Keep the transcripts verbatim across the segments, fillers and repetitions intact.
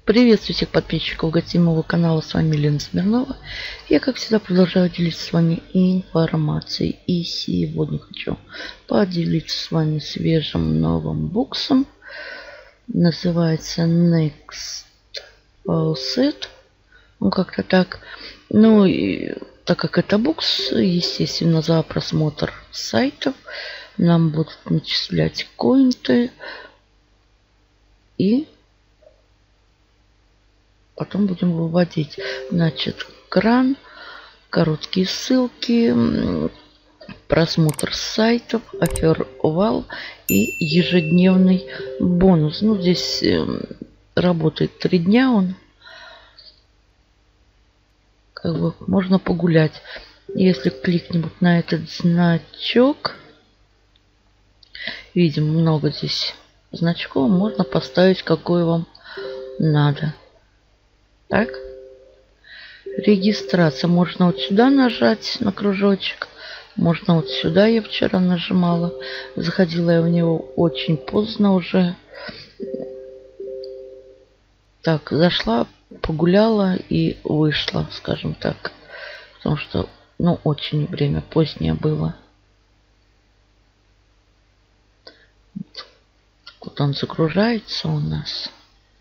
Приветствую всех подписчиков гостевого канала. С вами Лена Смирнова. Я, как всегда, продолжаю делиться с вами информацией. И сегодня хочу поделиться с вами свежим новым буксом. Называется Next Faucet. Ну, как-то так. Ну, и так как это букс, естественно, за просмотр сайтов нам будут начислять коинты. И потом будем выводить. Значит, кран, короткие ссылки, просмотр сайтов, офер-вал и ежедневный бонус. Ну, здесь работает три дня он. Как бы можно погулять. Если кликнем на этот значок, видим много здесь значков, можно поставить какой вам надо. Так, регистрация. Можно вот сюда нажать на кружочек. Можно вот сюда. Я вчера нажимала. Заходила я в него очень поздно уже. Так, зашла, погуляла и вышла, скажем так. Потому что, ну, очень время позднее было. Вот он загружается у нас.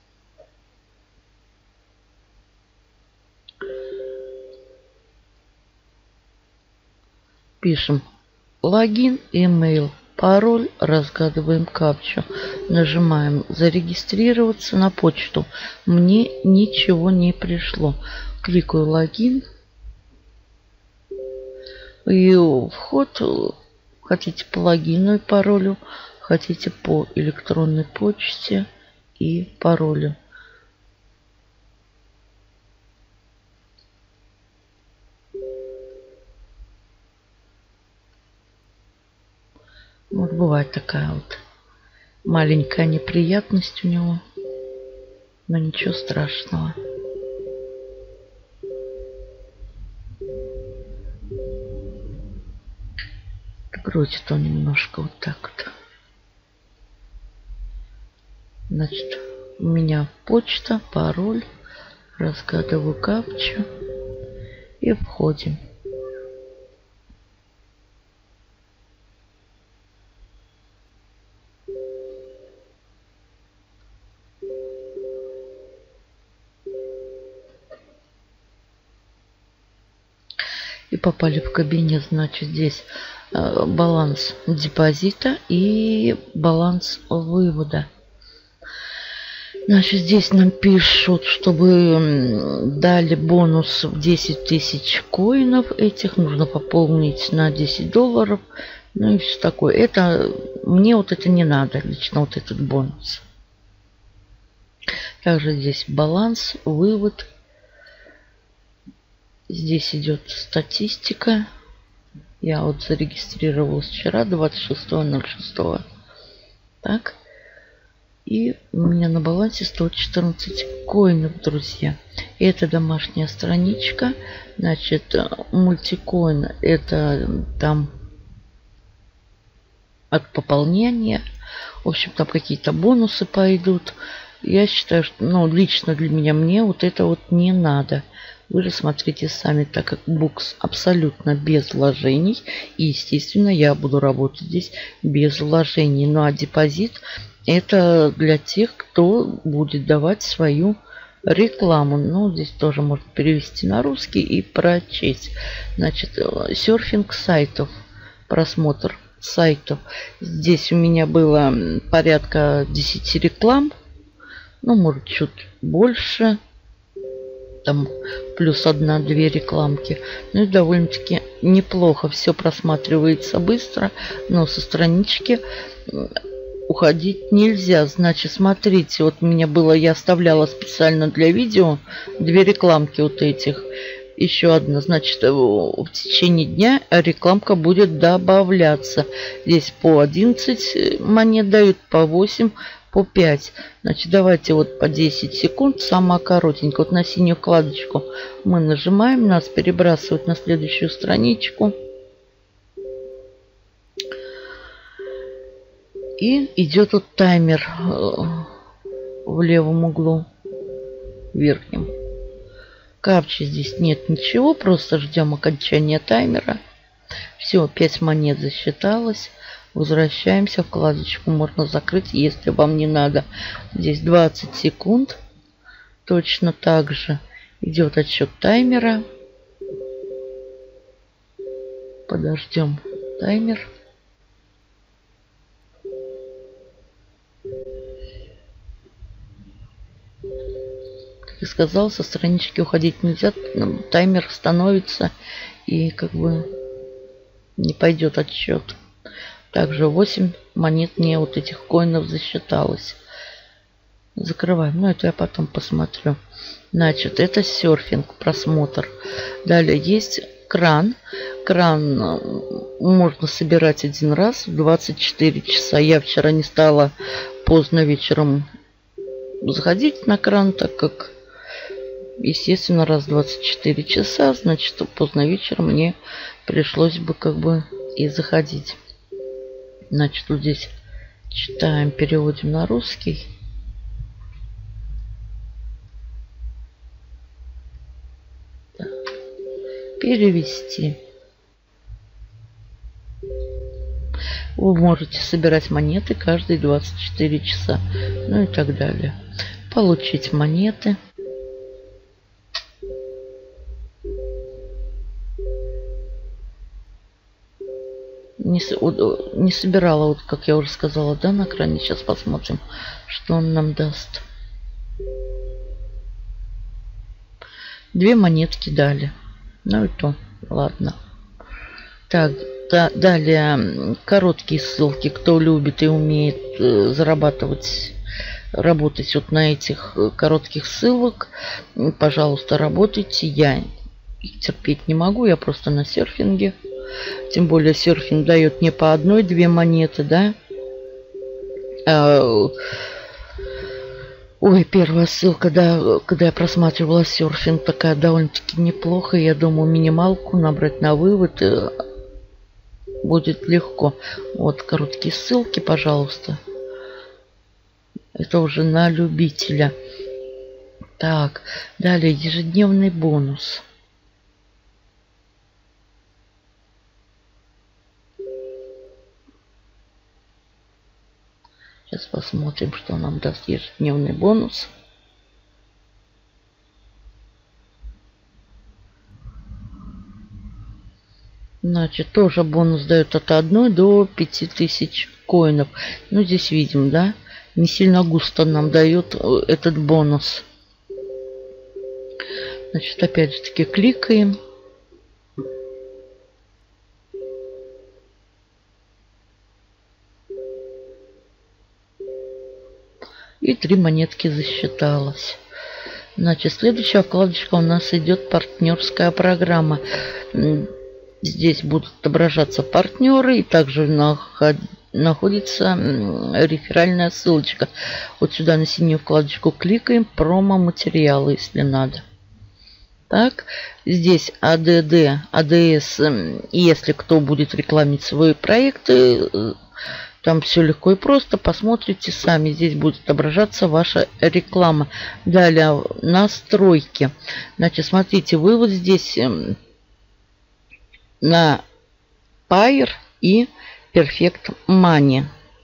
Пишем логин, имейл, пароль, разгадываем капчу, нажимаем зарегистрироваться на почту. Мне ничего не пришло. Кликаю логин и вход. Хотите по логину и паролю, хотите по электронной почте и паролю. Вот бывает такая вот маленькая неприятность у него. Но ничего страшного. Крутит он немножко вот так вот. Значит, у меня почта, пароль. Разгадываю капчу. И входим. И попали в кабинет. Значит, здесь э, баланс депозита и баланс вывода. Значит, здесь нам пишут, чтобы дали бонус в десять тысяч коинов. Этих нужно пополнить на десять долларов. Ну и все такое. Это мне вот это не надо. Лично вот этот бонус. Также здесь баланс, вывод. Здесь идет статистика. Я вот зарегистрировалась вчера, двадцать шестого ноль шестого. Так. И у меня на балансе сто четырнадцать коинов, друзья. И это домашняя страничка. Значит, мультикоин это там от пополнения. В общем, там какие-то бонусы пойдут. Я считаю, что, ну, лично для меня, мне вот это вот не надо. Вы рассмотрите сами, так как букс абсолютно без вложений. И, естественно, я буду работать здесь без вложений. Ну, а депозит это для тех, кто будет давать свою рекламу. Ну, здесь тоже можно перевести на русский и прочесть. Значит, серфинг сайтов, просмотр сайтов. Здесь у меня было порядка десяти реклам. Ну, может, чуть больше. Там плюс одна-две рекламки. Ну и довольно-таки неплохо. Все просматривается быстро. Но со странички уходить нельзя. Значит, смотрите. Вот у меня было, я оставляла специально для видео две рекламки вот этих. Еще одна. Значит, в течение дня рекламка будет добавляться. Здесь по одиннадцать монет дают, по восемь. По пять. Значит, давайте вот по десять секунд. Сама коротенькая. Вот на синюю вкладочку мы нажимаем. Нас перебрасывают на следующую страничку. И идет вот таймер в левом углу. верхнем. Капчи здесь нет ничего, просто ждем окончания таймера. Все, пять монет засчиталось. Возвращаемся. Вкладочку можно закрыть, если вам не надо. Здесь двадцать секунд. Точно так же идет отсчет таймера. Подождем таймер. Как я сказал, со странички уходить нельзя. Таймер становится и как бы не пойдет отсчет. Также восемь монет мне вот этих коинов засчиталось. Закрываем. Ну, это я потом посмотрю. Значит, это серфинг, просмотр. Далее есть кран. Кран можно собирать один раз в двадцать четыре часа. Я вчера не стала поздно вечером заходить на кран, так как, естественно, раз в двадцать четыре часа, значит, поздно вечером мне пришлось бы как бы и заходить. Значит, вот здесь читаем, переводим на русский. Так. Перевести. Вы можете собирать монеты каждые двадцать четыре часа. Ну и так далее. Получить монеты. Не, не собирала, вот как я уже сказала, да, на экране. Сейчас посмотрим, что он нам даст. Две монетки дали. Ну и то, ладно. Так, да, далее короткие ссылки. Кто любит и умеет э, зарабатывать, работать вот на этих коротких ссылок, пожалуйста, работайте. Я их терпеть не могу, я просто на серфинге. Тем более серфинг дает не по одной-две монеты, да. А, ой, первая ссылка, да, когда я просматривала серфинг, такая довольно-таки неплохо. Я думаю, минималку набрать на вывод будет легко. Вот короткие ссылки, пожалуйста. Это уже на любителя. Так, далее ежедневный бонус. Сейчас посмотрим, что нам даст ежедневный бонус. Значит, тоже бонус дает от одной до пяти тысяч коинов. Ну, здесь видим, да? Не сильно густо нам дает этот бонус. Значит, опять же таки кликаем. И три монетки засчиталось. Значит, следующая вкладочка у нас идет партнерская программа. Здесь будут отображаться партнеры. И также наход... находится реферальная ссылочка. Вот сюда на синюю вкладочку кликаем. Промо-материалы, если надо. Так, здесь АДД, АДС. Если кто будет рекламить свои проекты, там все легко и просто. Посмотрите сами. Здесь будет отображаться ваша реклама. Далее настройки. Значит, смотрите, вывод здесь на Pair и Perfect Money.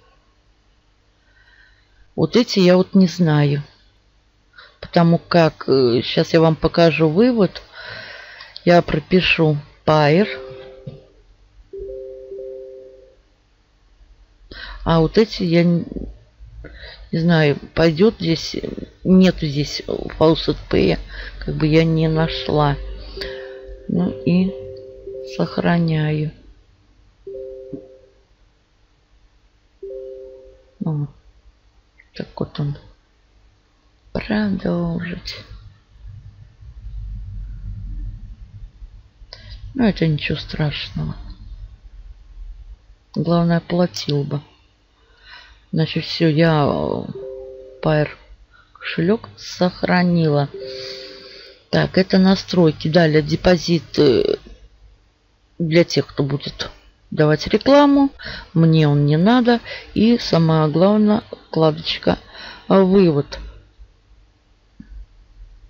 Вот эти я вот не знаю. Потому как сейчас я вам покажу вывод. Я пропишу Pair. А вот эти я не, не знаю, пойдет здесь. Нету здесь Faucet Pay. Как бы я не нашла. Ну и сохраняю. Вот. Так вот он. Продолжить. Ну, это ничего страшного. Главное, платил бы. Значит, все, я Pair кошелек сохранила. Так, это настройки. Далее депозит для тех, кто будет давать рекламу. Мне он не надо. И самое главное, вкладочка вывод.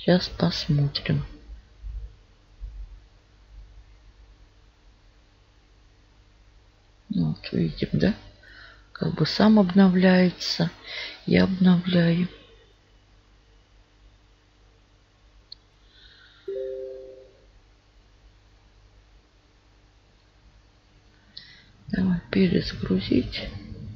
Сейчас посмотрим. Вот, видим, да? Как бы сам обновляется. Я обновляю. Давай перезагрузить.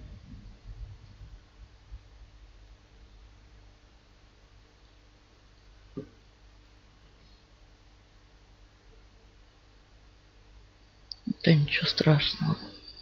Да ничего страшного.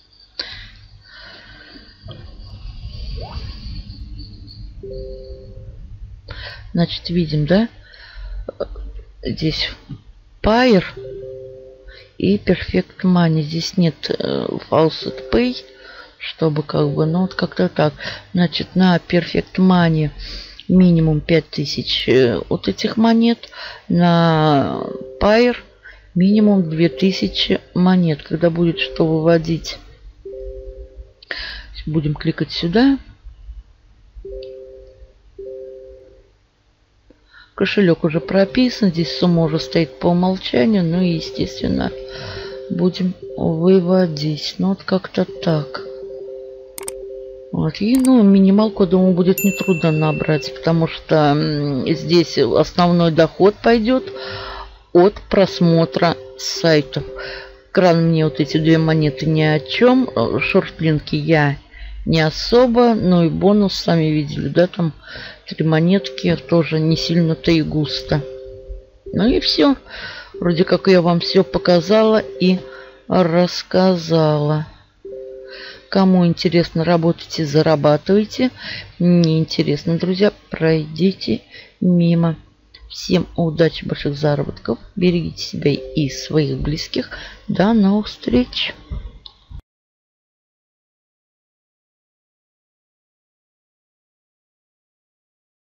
Значит, видим, да? Здесь Pair и Perfect Money. Здесь нет э, Faucet Pay, чтобы как бы, ну вот как-то так. Значит, на Perfect Money минимум пять тысяч э, вот этих монет. На Pair минимум две тысячи монет. Когда будет что выводить, будем кликать сюда. Кошелек уже прописан. Здесь сумма уже стоит по умолчанию. Ну и, естественно, будем выводить. Ну, вот как-то так. Вот. И, ну, минималку, думаю, будет нетрудно набрать, потому что здесь основной доход пойдет от просмотра сайтов. Кран мне вот эти две монеты ни о чем. Шортлинки я не особо. Ну и бонус, сами видели, да, там три монетки, тоже не сильно-то и густо. Ну и все. Вроде как я вам все показала и рассказала. Кому интересно, работайте, зарабатывайте. Не интересно, друзья, пройдите мимо. Всем удачи, больших заработков. Берегите себя и своих близких. До новых встреч.